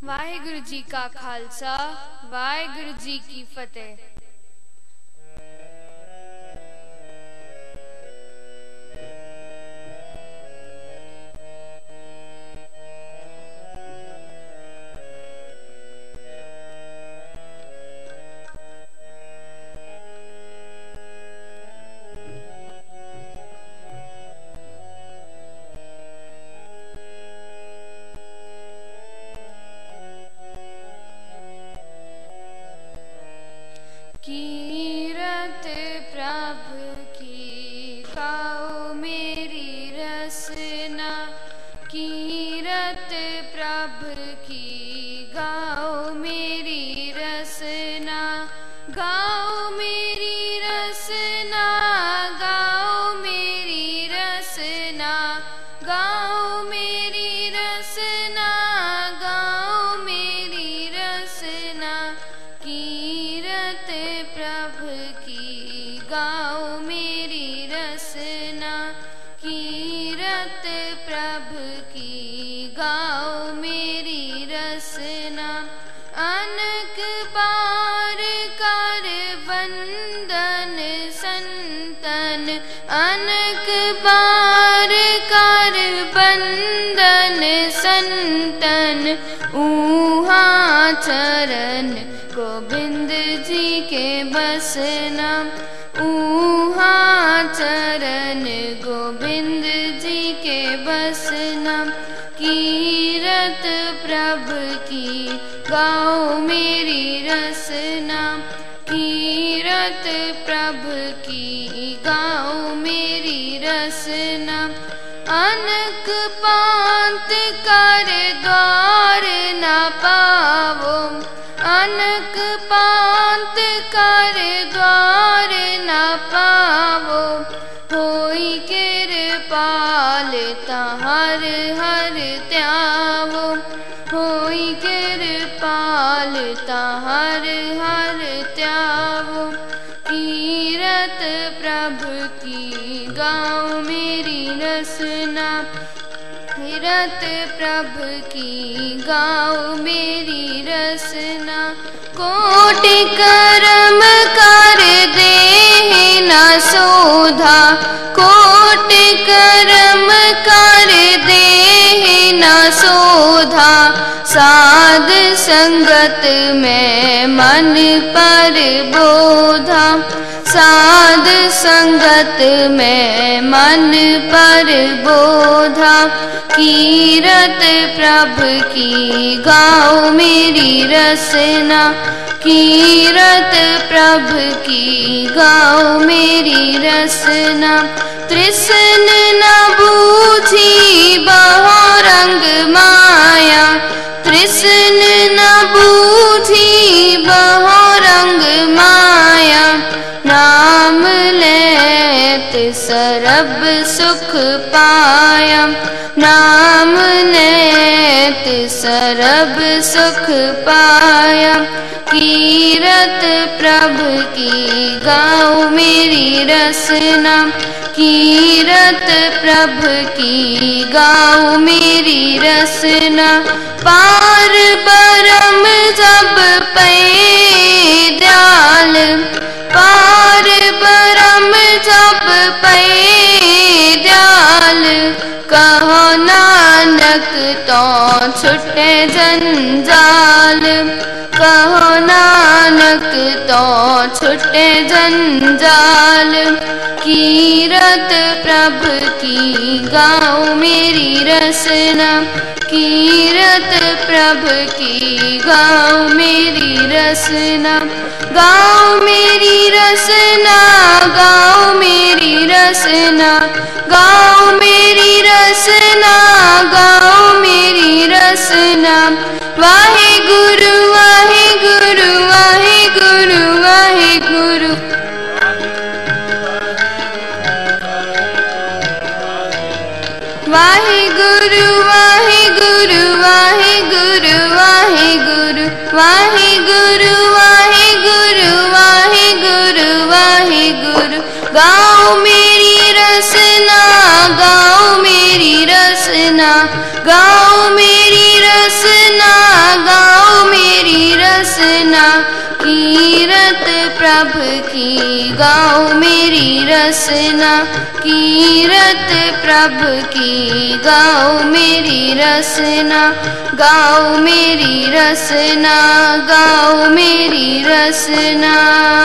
वाहिगुरु जी का खालसा वाहिगुरु जी की फतेह। कीरत प्रभु की गाओ मेरी रसना, कीरत प्रभु की गाओ मेरी रसना, गाओ मेरी रसना, गाओ मेरी रसना, गाओ मेरी रसना, गाओ मेरी रसना, कीरत प्रभु की गाओ मेरी रसना, कीरत प्रभु की गाओ मेरी रसना। अनक बार कर वंदन संतन, अनक बार कर वंदन संतन, ऊहा चरण गोविंद जी के बसना, ऊहा चरण गोविंद जी के बसना, कीरत प्रभु की गाओ मेरी रसना, कीरत प्रभु की गाओ मेरी रसना। अनक पांत कर द्वार न पावो, अनक पांत कर द्वार न पावो, होई कृपाल हर हर त्यावो, होई कृपाल हर हर त्यावो, कीरत प्रभु की गाओ मेरी रसना, कीरत प्रभु की गाओ मेरी रसना। कोटि कर्म कर दे न सोधा, कोटि कर्म कर दे न सोधा, साध संगत में मन पर बोधा, साध संगत में मन पर बोधा, कीरत प्रभु की गाओ मेरी रसना, कीरत प्रभु की गाओ मेरी रसना। तृष्ण न बूझी बहुरंग माया, तृष्ण न बूझी बहुरंग माया, नाम लेत सरब सुख पाया, नाम लेत सरब सुख पाया, कीरत प्रभु की गाओ मेरी रसना, कीरत प्रभु की गाओ मेरी रसना। पार बरम जब पै दयाल, पार बरम जब पै दयाल, कहो नानक तो छुटे जंजाल, कहो नानक तो छुटे जंजाल, कीरत प्रभु की गाओ मेरी रसना, कीरत प्रभु की गाओ मेरी रसना। गाओ मेरी रसना, गाओ मेरी रसना, गाओ मेरी रसना, गाओ मेरी रसना। वाहिगुरु वाहिगुरु वाहिगुरु वाहिगुरु, वाहिगुरु वाहिगुरु वाहिगुरु वाहिगुरु, वाहिगुरु वाहिगुरु वाहिगुरु वाहिगुरु। गाओ मेरी रसना, गाओ मेरी रसना, गाओ मेरी रसना, गाओ कीरत प्रभ की गाओ मेरी रसना, कीरत प्रभ की गाओ मेरी रसना, गाओ मेरी रसना, गाओ मेरी रसना।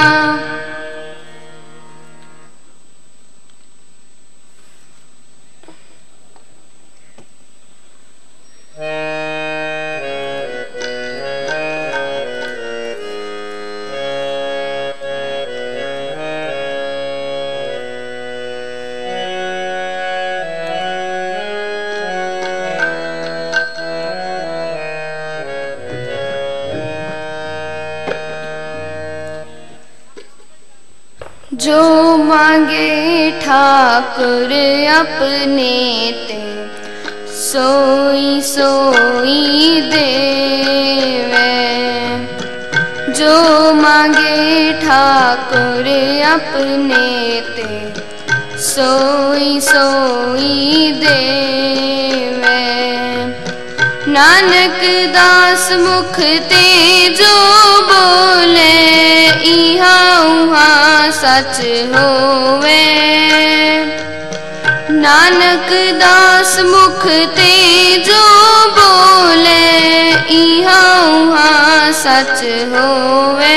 जो मांगे ठाकुर अपने ते, सोई सोई देवे। जो मांगे ठाकुर अपने ते, सोई सोई देवे। नानक दास मुख ते जो बोले, इहा उहा सच होवे। नानक दास मुख ते जो बोले, इहा उहा सच होवे।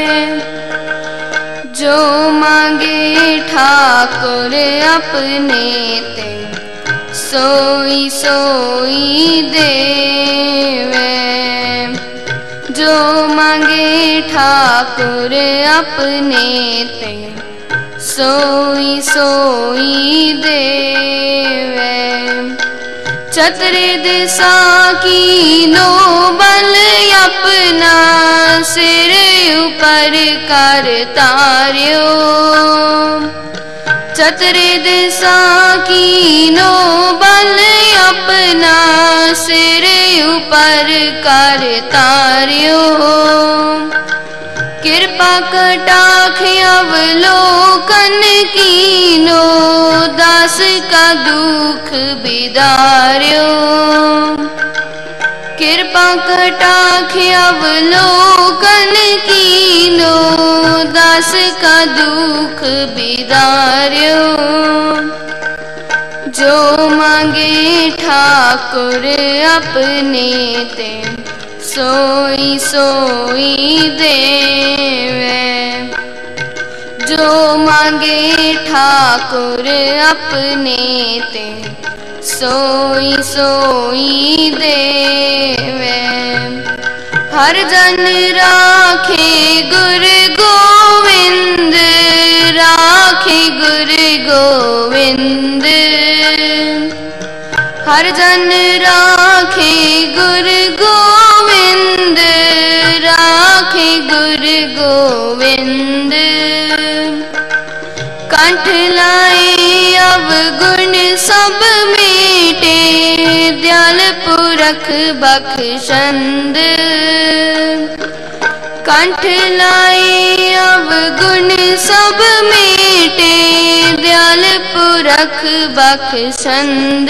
जो मांगे ठाकुर अपने ते, सोई सोई देवे। जो मांगे ठाकुर अपने ते, सोई सोई देवे। चतुरे दिशा की नो बल अपना, सिर ऊपर कर तार्यो। चतुरे दिशा की नो बल अपना, सिर ऊपर कर तार्यो। कृपा कटाक्ष अवलोकन कीनो, दास का दुख बिदार्यो। कृपा कटाक्ष अवलोकन कीनो, दास का दुख बिदार्यो। जो मांगे ठाकुर अपने ते, सोई सोई देवे। जो मांगे ठाकुर अपने ते, सोई सोई देवे। हर जन राखे गुर गोविंद, राखे गुर गोविंद। हर जन राखे गुर गोविंद, राखे गुर गोविंद। कंठ लाए अवगुण सब मेटे, दयाल पुरख बख्शंद। कंठ लाए अवगुण सब मेटे, दयाल पुरख बख्शंद।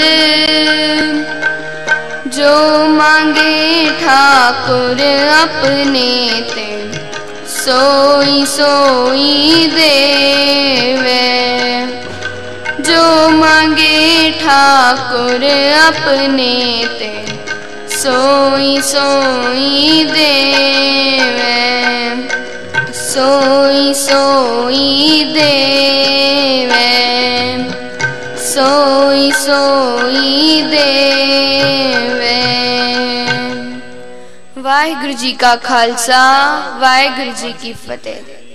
जो मांगे ठाकुर अपने ते, सोई सोई देवे। जो मांगे ठाकुर अपने ते, सोई सोई देवे। सोई सोई देवे, सोई सोई देवे। वाहिगुरु जी का खालसा, वाहिगुरु जी की फतेह।